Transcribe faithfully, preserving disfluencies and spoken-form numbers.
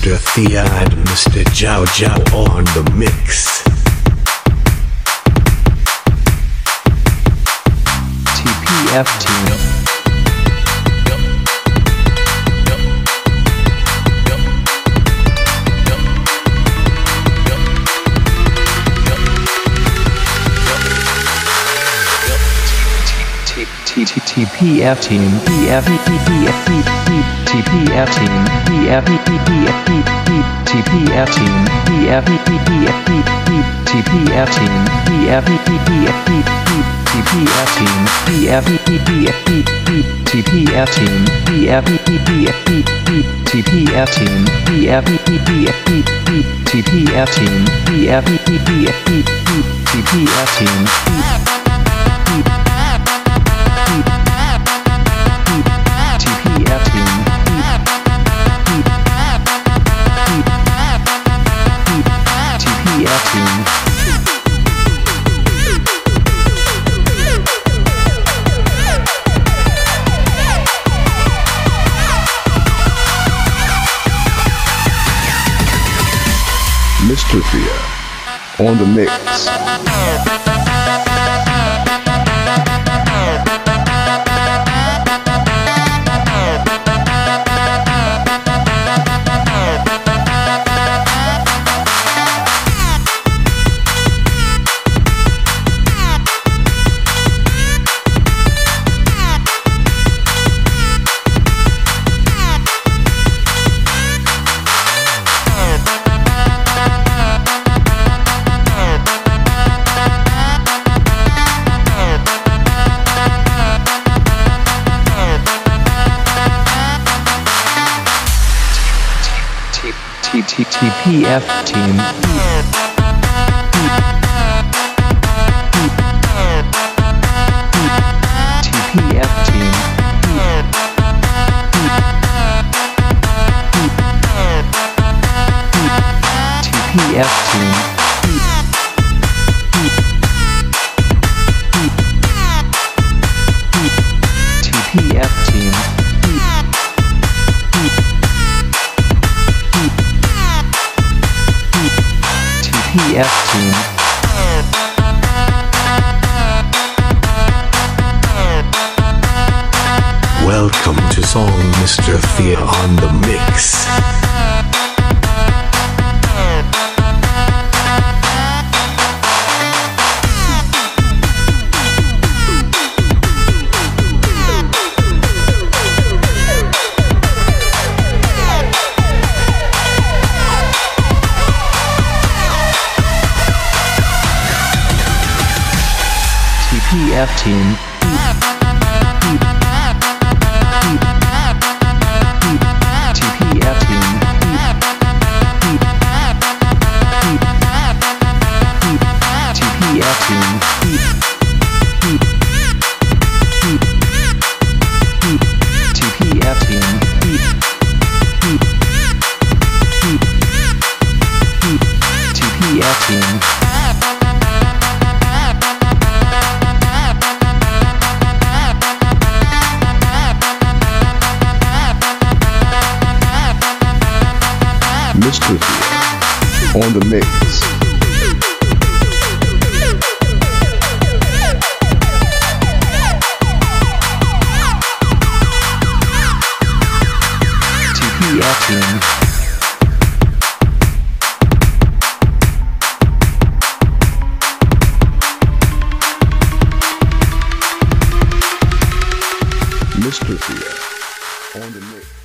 Mister Thea and Mister Chow Chow on the mix. T P F team. T P F team, P F P P F P T P F team, P F P P F P T P F team, P F P P F P T P F team, P F P P F P T P F team, P F P P F P T P F team, P F P P F P T P F team, P F P P F P T P F team, P F P P F P T P F team. Mister Thea on the mix. T P F team. T P F team. T P F team. T P F team. T P F team. Welcome to song Mister Thea on the mix. T P F team. T P F team. T P F team. T P F team. T P F team. Mister Thea on the mix. T P F team. Mister Thea on the mix.